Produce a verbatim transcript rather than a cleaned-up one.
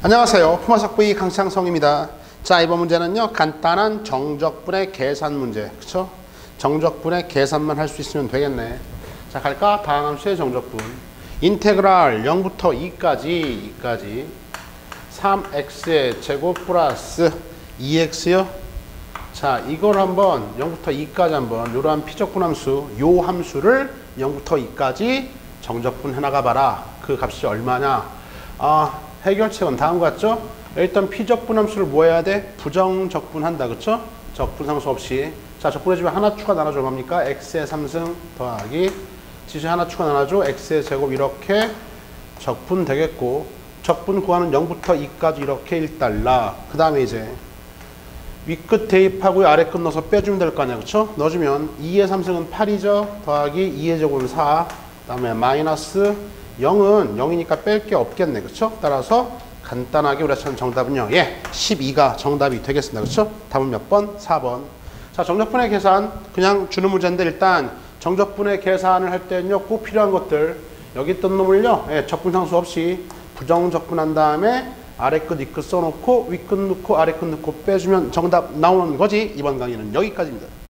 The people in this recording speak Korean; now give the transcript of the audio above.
안녕하세요. 품화석부의 강창성입니다. 자, 이번 문제는요, 간단한 정적분의 계산 문제. 그쵸? 정적분의 계산만 할 수 있으면 되겠네. 자, 갈까? 다항함수의 정적분. 인테그랄 영부터 이까지, 이까지. 삼 엑스의 제곱 플러스 이 엑스요. 자, 이걸 한번 영부터 이까지 한번, 요러한 피적분 함수, 요 함수를 영부터 이까지 정적분 해나가 봐라. 그 값이 얼마냐? 아, 해결책은 다음과 같죠? 일단 피적분 함수를 뭐 해야 돼? 부정적분한다. 그쵸? 적분상수 없이. 자, 적분해주면 하나 추가 나눠줘. 뭡니까? x의 삼승 더하기 지수 하나 추가 나눠줘. x의 제곱 이렇게 적분 되겠고, 적분 구하는 영부터 이까지 이렇게 일 달러. 그 다음에 이제 윗끝 대입하고 아래 끝 넣어서 빼주면 될 거 아니야. 그쵸? 넣어주면 이의 삼승은 팔이죠. 더하기 이의 제곱은 사. 그 다음에 마이너스 영은 영이니까 뺄 게 없겠네. 그쵸? 따라서 간단하게 우리가 찾는 정답은요. 예, 십이가 정답이 되겠습니다. 그쵸? 답은 몇 번? 사 번. 자, 정적분의 계산 그냥 주는 문제인데 일단 정적분의 계산을 할 때는요. 꼭 필요한 것들 여기 있던 놈을요. 예, 적분상수 없이 부정적분한 다음에 아래 끝, 위 끝 써놓고 위 끝 넣고 아래 끝 넣고 빼주면 정답 나오는 거지. 이번 강의는 여기까지입니다.